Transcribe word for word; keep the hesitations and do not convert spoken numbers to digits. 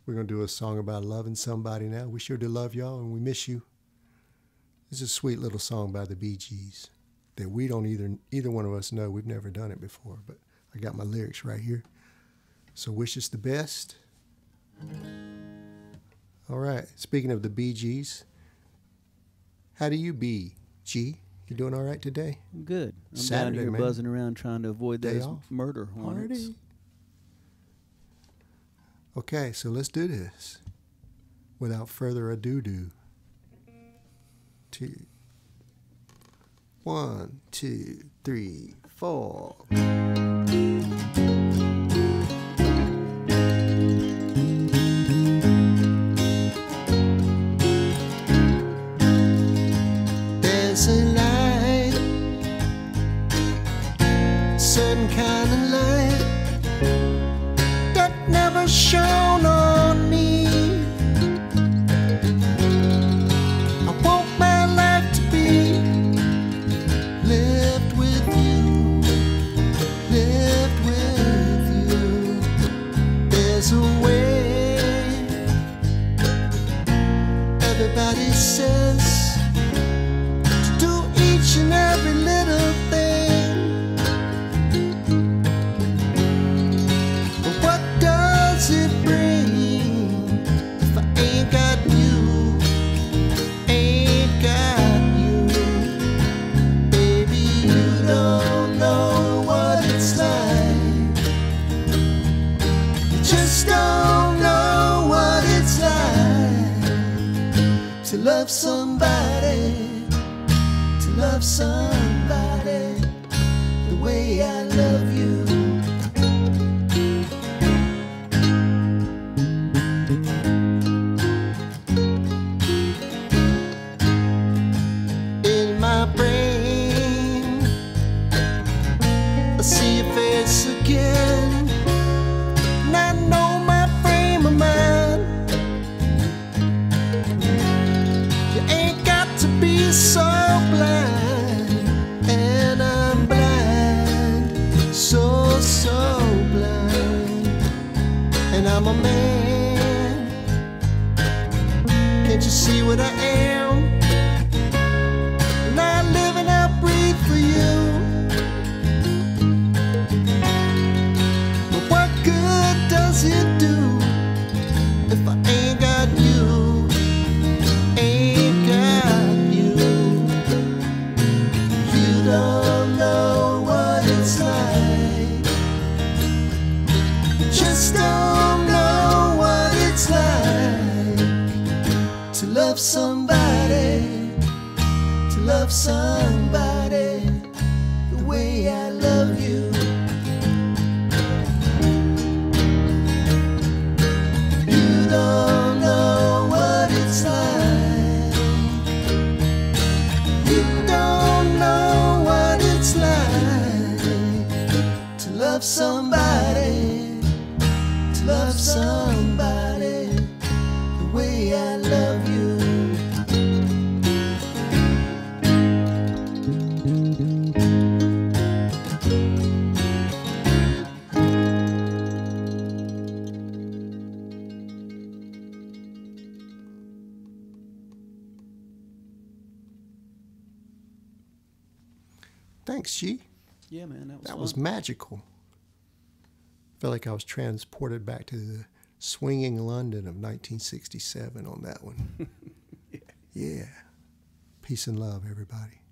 We're going to do a song about loving somebody now. We sure do love y'all, and we miss you. It's a sweet little song by the Bee Gees that we don't either, either one of us know. We've never done it before, but I got my lyrics right here. So wish us the best. All right. Speaking of the Bee Gees, how do you be, G? You doing all right today? I'm good. I'm Saturday, down here man. buzzing around trying to avoid Day those off. murder hornets. Party. Okay, so let's do this. Without further ado, do. Two. One, two, three, four. There's a light, certain kind of light that never shone on me. I want my life to be lived with you, lived with you. There's a way, everybody says, to do each and every little thing. But what does it bring if I ain't got you, ain't got you? Baby, you don't know what it's like. You just don't know what it's like to love somebody, to love somebody the way I love you. In my brain, I see your face again, and I know my frame of mind. You ain't got to be so blind, and I'm blind, so, so blind. And I'm a man, can't you see what I am? And I live and I breathe for you. But what good does it do if I ain't got you, ain't got you? You don't know what it's like, just don't know what it's like to love somebody, to love somebody the way I love you. You don't know what it's like. You don't know what it's like to love somebody, to love somebody the way I love you. Thanks, G. Yeah, man, that was That fun. was magical. I felt like I was transported back to the swinging London of nineteen sixty-seven on that one. Yeah. Yeah. Peace and love, everybody.